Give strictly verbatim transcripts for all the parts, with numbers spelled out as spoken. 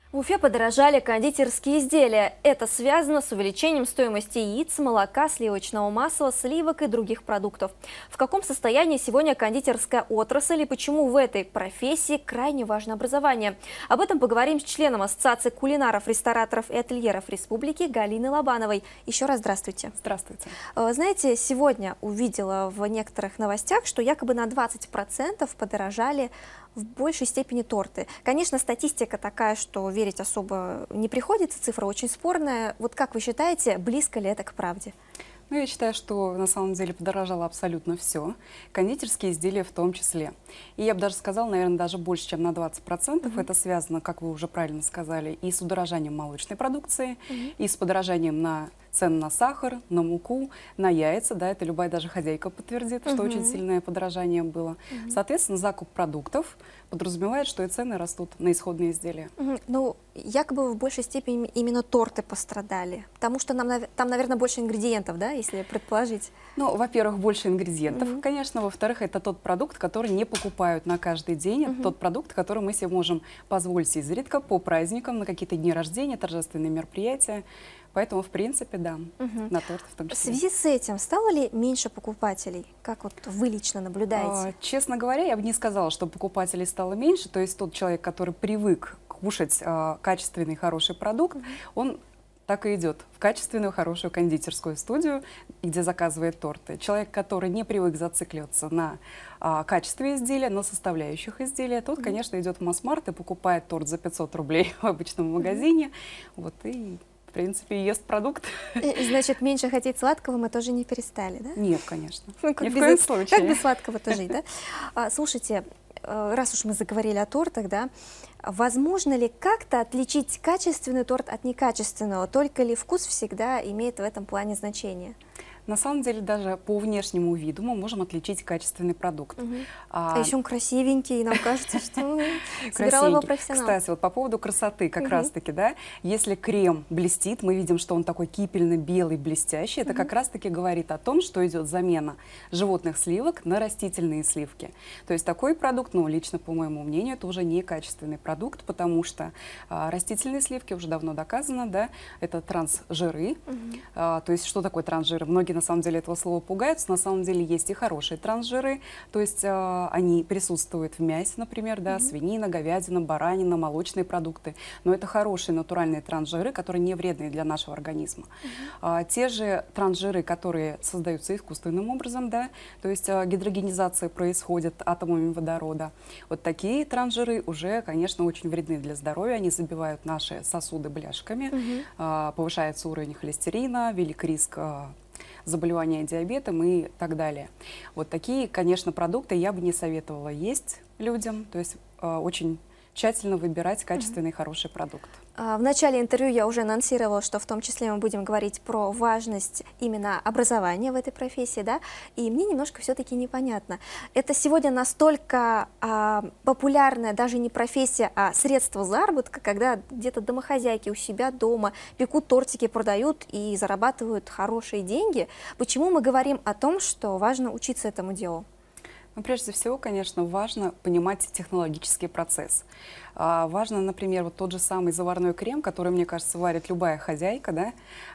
В Уфе подорожали кондитерские изделия. Это связано с увеличением стоимости яиц, молока, сливочного масла, сливок и других продуктов. В каком состоянии сегодня кондитерская отрасль и почему в этой профессии крайне важно образование? Об этом поговорим с членом Ассоциации кулинаров, рестораторов и ательеров Республики Галиной Лобановой. Еще раз здравствуйте. Здравствуйте. Знаете, сегодня увидела в некоторых новостях, что якобы на двадцать процентов подорожали в большей степени торты. Конечно, статистика такая, что верить особо не приходится, цифра очень спорная. Вот как вы считаете, близко ли это к правде? Ну, я считаю, что на самом деле подорожало абсолютно все, кондитерские изделия в том числе. И я бы даже сказала, наверное, даже больше, чем на двадцать процентов. Mm-hmm. Это связано, как вы уже правильно сказали, и с удорожанием молочной продукции, mm-hmm. и с подорожанием на цены на сахар, на муку, на яйца. Да, это любая даже хозяйка подтвердит, mm-hmm. что очень сильное подорожание было. Mm-hmm. Соответственно, закуп продуктов подразумевает, что и цены растут на исходные изделия. Mm-hmm. Ну, якобы в большей степени именно торты пострадали, потому что нам, там, наверное, больше ингредиентов, да, если предположить? Ну, во-первых, больше ингредиентов, mm-hmm. конечно. Во-вторых, это тот продукт, который не покупают на каждый день. Mm-hmm. Это тот продукт, который мы себе можем позволить изредка по праздникам, на какие-то дни рождения, торжественные мероприятия. Поэтому, в принципе, да, угу. на торт в том числе. В связи с этим стало ли меньше покупателей? Как вот вы лично наблюдаете? А, честно говоря, я бы не сказала, что покупателей стало меньше. То есть тот человек, который привык кушать а, качественный, хороший продукт, угу. он так и идет в качественную, хорошую кондитерскую студию, где заказывает торты. Человек, который не привык зацикливаться на а, качестве изделия, на составляющих изделия, тот, угу. конечно, идет в масс-маркет и покупает торт за пятьсот рублей в обычном магазине. Угу. Вот, и в принципе, ест продукт. И, значит, меньше хотеть сладкого мы тоже не перестали, да? Нет, конечно. Ну, Ни в коем случае. Как без сладкого-то жить, да? А, слушайте, раз уж мы заговорили о тортах, да, возможно ли как-то отличить качественный торт от некачественного? Только ли вкус всегда имеет в этом плане значение? На самом деле, даже по внешнему виду мы можем отличить качественный продукт. Угу. А, а еще он красивенький, и нам кажется, что собирал его профессионал. Кстати, вот по поводу красоты как угу. раз-таки, да, если крем блестит, мы видим, что он такой кипельно-белый, блестящий, это угу. как раз-таки говорит о том, что идет замена животных сливок на растительные сливки. То есть такой продукт, ну, лично, по моему мнению, это уже не качественный продукт, потому что а, растительные сливки, уже давно доказано, да, это трансжиры. Угу. А, то есть что такое трансжиры? Многие на самом деле этого слова пугаются, на самом деле есть и хорошие трансжиры, то есть э, они присутствуют в мясе, например, да, mm-hmm. свинина, говядина, баранина, молочные продукты, но это хорошие натуральные трансжиры, которые не вредные для нашего организма. Mm-hmm. а, те же трансжиры, которые создаются искусственным образом, да, то есть э, гидрогенизация происходит атомами водорода, вот такие трансжиры уже, конечно, очень вредны для здоровья, они забивают наши сосуды бляшками, mm-hmm. э, повышается уровень холестерина, велик риск э, заболевания диабетом и так далее. Вот такие, конечно, продукты я бы не советовала есть людям, то есть э, очень тщательно выбирать качественный, mm-hmm. хороший продукт. В начале интервью я уже анонсировала, что в том числе мы будем говорить про важность именно образования в этой профессии, да, и мне немножко все-таки непонятно. Это сегодня настолько а, популярная даже не профессия, а средство заработка, когда где-то домохозяйки у себя дома пекут тортики, продают и зарабатывают хорошие деньги. Почему мы говорим о том, что важно учиться этому делу? Ну, прежде всего, конечно, важно понимать технологический процесс. А, важно, например, вот тот же самый заварной крем, который, мне кажется, варит любая хозяйка, да,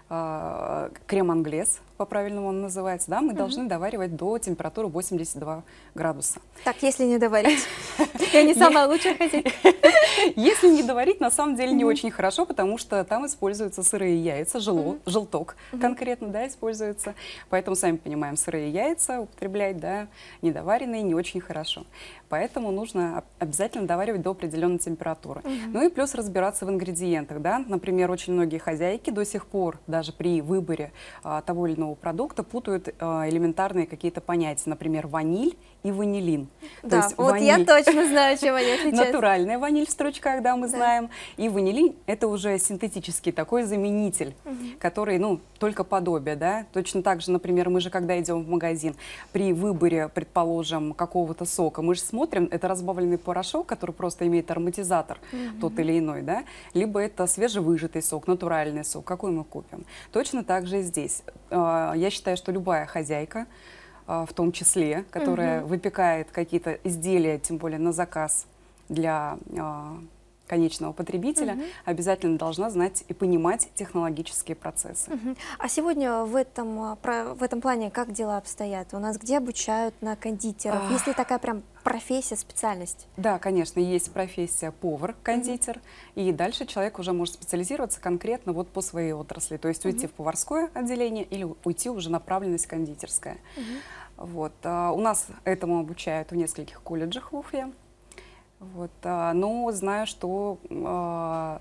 а, крем англес, по-правильному он называется, да, мы угу. должны доваривать до температуры восемьдесят два градуса. Так, если не доварить, я не самая лучшая хозяйка. Если не доварить, на самом деле не очень хорошо, потому что там используются сырые яйца, желток конкретно, да, используется. Поэтому, сами понимаем, сырые яйца употреблять, да, недоваренные не очень хорошо. Поэтому нужно обязательно доваривать до определенной температуры. Угу. Ну и плюс разбираться в ингредиентах, да. Например, очень многие хозяйки до сих пор, даже при выборе а, того или иного продукта, путают а, элементарные какие-то понятия, например, ваниль и ванилин. Да, То есть вот ваниль, я точно знаю, чем они отличаются. Натуральная ваниль в стручках, да, мы да. знаем. И ванилин — это уже синтетический такой заменитель, угу. который, ну, только подобие, да. Точно так же, например, мы же, когда идем в магазин, при выборе, предположим, какого-то сока, мы же смотрим, это разбавленный порошок, который просто имеет ароматизатор, угу. тот или иной, да, либо это свежевыжатый сок, натуральный сок, какой мы купим. Точно так же и здесь. Я считаю, что любая хозяйка, в том числе, которая угу. выпекает какие-то изделия, тем более на заказ для конечного потребителя, Мгм. обязательно должна знать и понимать технологические процессы. Мгм. А сегодня в этом, а, про- в этом плане как дела обстоят? У нас где обучают на кондитеров? Ах. Есть ли такая прям профессия, специальность? Да, конечно, есть профессия повар-кондитер, и дальше человек уже может специализироваться конкретно вот по своей отрасли, то есть уйти Мгм. в поварское отделение или уйти уже направленность кондитерская. Мгм. Вот. а, У нас этому обучают в нескольких колледжах в Уфе. Вот. а, Но знаю, что а,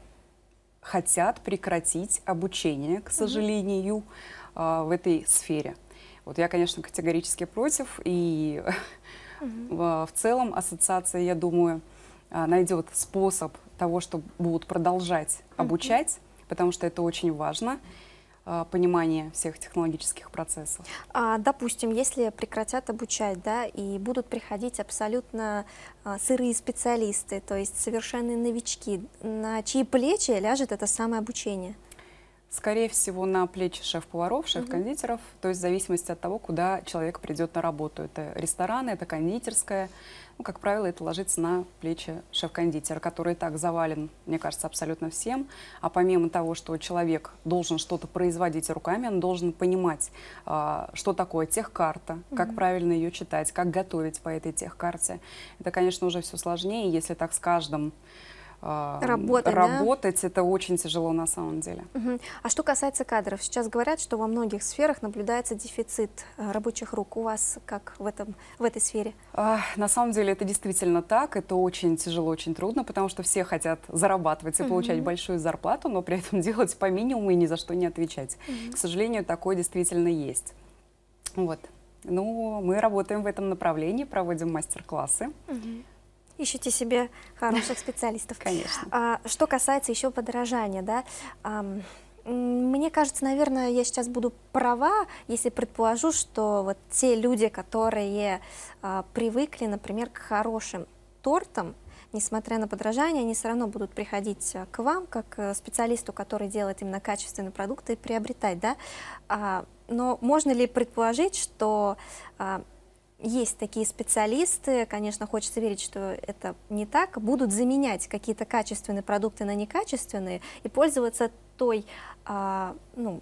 хотят прекратить обучение, к сожалению, а, в этой сфере. Вот я, конечно, категорически против, и Мгм. в в целом ассоциация, я думаю, а, найдет способ того, что будут продолжать Мгм. обучать, потому что это очень важно, а, понимание всех технологических процессов. А, допустим, если прекратят обучать, да, и будут приходить абсолютно а, сырые специалисты, то есть совершенные новички, на чьи плечи ляжет это самое обучение? Скорее всего, на плечи шеф-поваров, шеф-кондитеров, то есть в зависимости от того, куда человек придет на работу. Это рестораны, это кондитерская. Ну, как правило, это ложится на плечи шеф-кондитера, который и так завален, мне кажется, абсолютно всем. А помимо того, что человек должен что-то производить руками, он должен понимать, а, что такое техкарта, как Мгм. правильно ее читать, как готовить по этой техкарте. Это, конечно, уже все сложнее, если так с каждым а, Работать, да? работать, это очень тяжело на самом деле. Мгм. А что касается кадров, сейчас говорят, что во многих сферах наблюдается дефицит а, рабочих рук. У вас как в, этом, в этой сфере? А, На самом деле это действительно так, это очень тяжело, очень трудно, потому что все хотят зарабатывать и получать Мгм. большую зарплату, но при этом делать по минимуму и ни за что не отвечать. Мгм. К сожалению, такое действительно есть. Вот. Ну, мы работаем в этом направлении, проводим мастер-классы, Мгм. Ищите себе хороших специалистов. конечно. А, что касается еще подорожания, да, ам, м, мне кажется, наверное, я сейчас буду права, если предположу, что вот те люди, которые а, привыкли, например, к хорошим тортам, несмотря на подорожание, они все равно будут приходить а, к вам, как к специалисту, который делает именно качественные продукты, и приобретать, да. А, но можно ли предположить, что а, есть такие специалисты, конечно, хочется верить, что это не так, будут заменять какие-то качественные продукты на некачественные и пользоваться той, а, ну,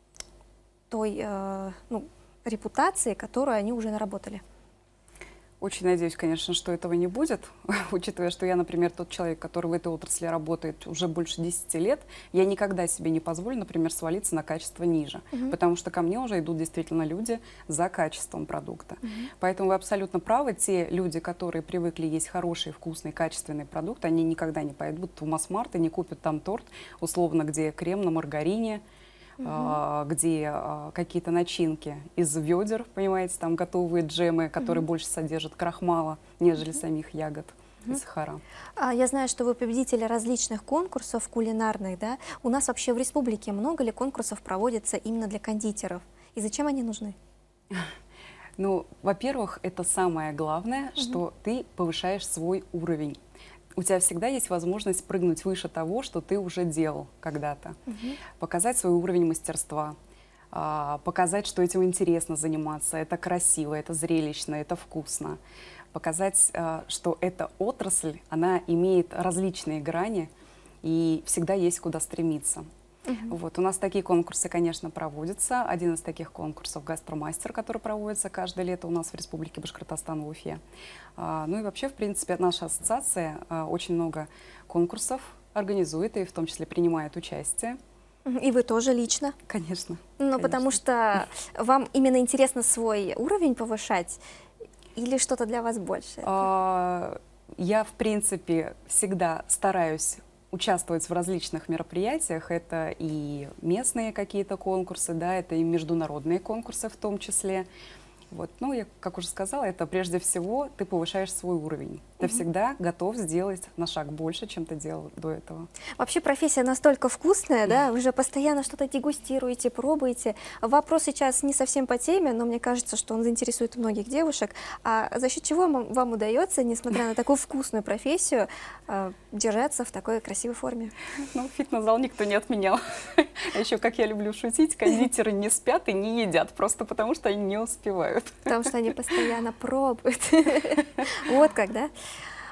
той а, ну, репутацией, которую они уже наработали. Очень надеюсь, конечно, что этого не будет, учитывая, что я, например, тот человек, который в этой отрасли работает уже больше десяти лет, я никогда себе не позволю, например, свалиться на качество ниже, Мгм. потому что ко мне уже идут действительно люди за качеством продукта. Мгм. Поэтому вы абсолютно правы, те люди, которые привыкли есть хороший, вкусный, качественный продукт, они никогда не пойдут в Масс-март и не купят там торт, условно, где крем на маргарине, а, где а, какие-то начинки из ведер, понимаете, там готовые джемы, которые Мгм. больше содержат крахмала, нежели самих ягод и сахара. А, Я знаю, что вы победители различных конкурсов кулинарных, да? У нас вообще в республике много ли конкурсов проводится именно для кондитеров? И зачем они нужны? Ну, во-первых, это самое главное, что ты повышаешь свой уровень. У тебя всегда есть возможность прыгнуть выше того, что ты уже делал когда-то. Мгм. Показать свой уровень мастерства, а, показать, что этим интересно заниматься, это красиво, это зрелищно, это вкусно. Показать, а, что эта отрасль, она имеет различные грани и всегда есть куда стремиться. Мгм. Вот. У нас такие конкурсы, конечно, проводятся. Один из таких конкурсов «Гастромастер», который проводится каждое лето у нас в Республике Башкортостан в Уфе. А, ну и вообще, в принципе, наша ассоциация а, очень много конкурсов организует и в том числе принимает участие. Мгм. И вы тоже лично? Конечно. Ну, потому что вам именно интересно свой уровень повышать или что-то для вас больше? А, Я, в принципе, всегда стараюсь участвовать в различных мероприятиях. Это и местные какие-то конкурсы, да, это и международные конкурсы в том числе. Вот. Ну, я, как уже сказала, это прежде всего ты повышаешь свой уровень. Ты всегда готов сделать на шаг больше, чем ты делал до этого. Вообще профессия настолько вкусная, да, вы же постоянно что-то дегустируете, пробуете. Вопрос сейчас не совсем по теме, но мне кажется, что он заинтересует многих девушек. А за счет чего вам, вам удается, несмотря на такую вкусную профессию, э, держаться в такой красивой форме? Ну, фитнес-зал никто не отменял. А еще, как я люблю шутить, кондитеры не спят и не едят, просто потому что они не успевают. Потому что они постоянно пробуют. Вот как, да?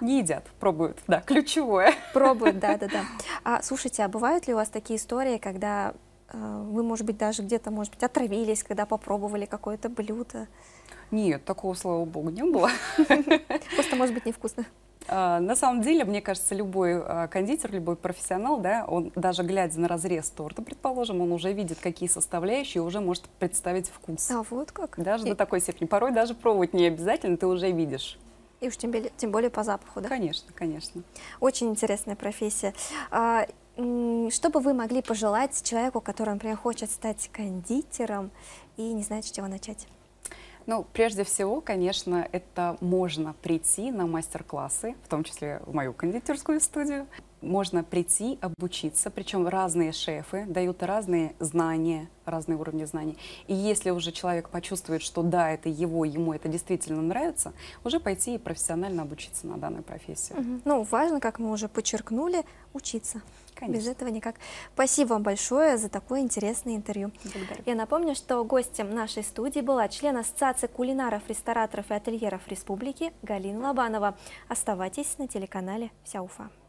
Не едят, пробуют, да, ключевое. Пробуют, да-да-да. А, слушайте, а бывают ли у вас такие истории, когда э, вы, может быть, даже где-то, может быть, отравились, когда попробовали какое-то блюдо? Нет, такого, слава богу, не было. Просто, может быть, невкусно. А, на самом деле, мне кажется, любой а, кондитер, любой профессионал, да, он даже глядя на разрез торта, предположим, он уже видит, какие составляющие, уже может представить вкус. А вот как? Даже и, до такой степени. Порой даже пробовать не обязательно, ты уже видишь. И уж тем более, тем более по запаху, да? Конечно, конечно. Очень интересная профессия. А, что бы вы могли пожелать человеку, который, например, хочет стать кондитером и не знает, с чего начать? Ну, прежде всего, конечно, это можно прийти на мастер-классы, в том числе в мою кондитерскую студию. Можно прийти, обучиться, причем разные шефы дают разные знания, разные уровни знаний. И если уже человек почувствует, что да, это его, ему это действительно нравится, уже пойти и профессионально обучиться на данную профессию. Угу. Ну, важно, как мы уже подчеркнули, учиться. Конечно. Без этого никак. Спасибо вам большое за такое интересное интервью. Благодарю. Я напомню, что гостем нашей студии была член Ассоциации кулинаров, рестораторов и ательеров Республики Галина Лобанова. Оставайтесь на телеканале «Вся Уфа».